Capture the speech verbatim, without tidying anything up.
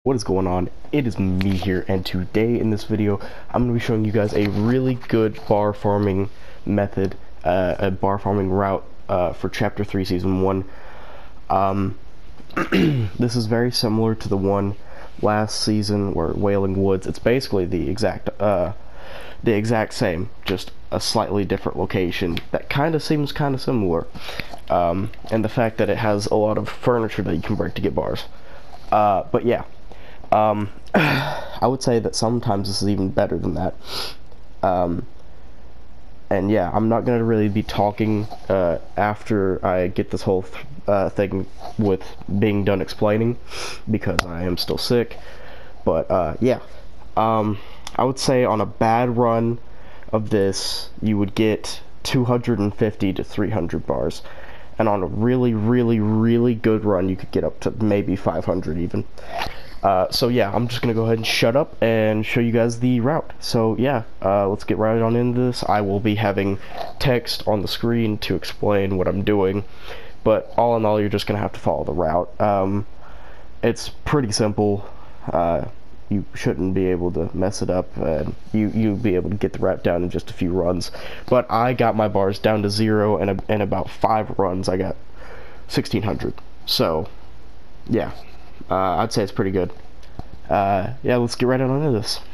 What is going on? It is me here, and today in this video I'm going to be showing you guys a really good bar farming method, uh, a bar farming route uh, for chapter three season one. Um, this is very similar to the one last season where Wailing Woods. It's basically the exact uh, the exact same, just a slightly different location that kind of seems kind of similar, um, and the fact that it has a lot of furniture that you can break to get bars. Uh, but yeah. Um, I would say that sometimes this is even better than that. Um, and yeah, I'm not going to really be talking uh, after I get this whole th uh, thing with being done explaining, because I am still sick. But uh, yeah, um, I would say on a bad run of this, you would get two hundred fifty to three hundred bars. And on a really, really, really good run, you could get up to maybe five hundred even. Uh, so yeah, I'm just gonna go ahead and shut up and show you guys the route. So yeah, uh, let's get right on into this. I will be having text on the screen to explain what I'm doing, but all in all, you're just gonna have to follow the route. Um, it's pretty simple. Uh, you shouldn't be able to mess it up, and you you'll be able to get the route down in just a few runs. But I got my bars down to zero, and a, in about five runs, I got sixteen hundred. So yeah. Uh, I'd say it's pretty good. Uh, yeah, let's get right on into this.